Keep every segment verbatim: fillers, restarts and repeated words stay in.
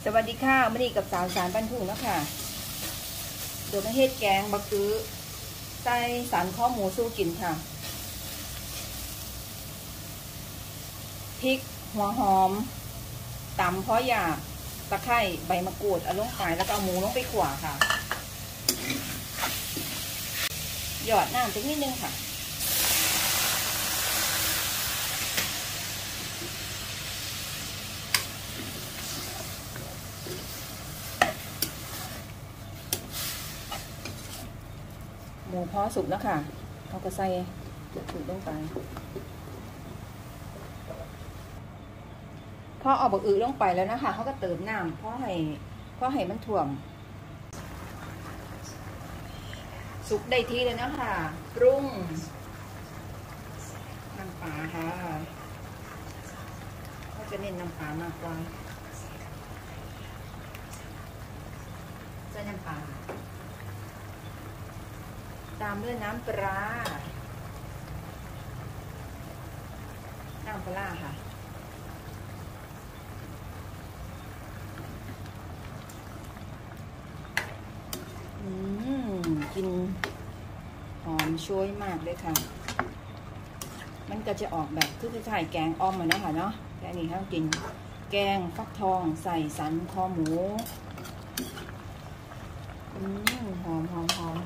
สวัสดีค่ะมื่อนี้กับสาวสารบ้านทุ่งนะคะโดยมาเฮ็ดแกงบักกือใส่สันข้อหมูสู้กินค่ะพริกหัวหอมตำเพราะหยาบตะไคร้ใบมะกรูดเอาลงไปแล้วก็เอาหมูลงไปขั่วค่ะหยอดน้ำสักนิดนึงค่ะหมูพอสุกแล้วค่ะเราก็ใส่ถุงลงไปพอเอาบักอือลงไปแล้วนะคะเขาก็เติมน้ำเพราะให้เพราะให้มันถ่วมสุกได้ที่เลยนะคะปรุงน้ำปลาค่ะก็จะเน้นน้ำปลามากกว่าใส่น้ำปลาตามด้วยน้ำปลาน้ำปลาค่ะอืมกินหอมช่วยมากเลยค่ะมันก็จะออกแบบคือคล้ายๆแกงอ้อมมันนะคะเนาะแต่อันนี้เขากินแกงฟักทองใส่สันคอหมูอืมหอมหอมหอม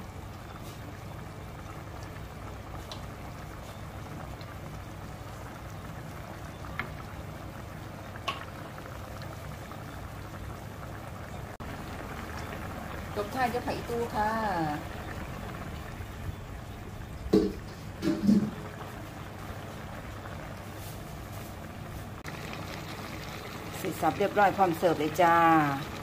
ตบท้ายด้วยไข่ตู้ค่ะเสร็จสับเรียบร้อยพร้อมเสิร์ฟเลยจ้า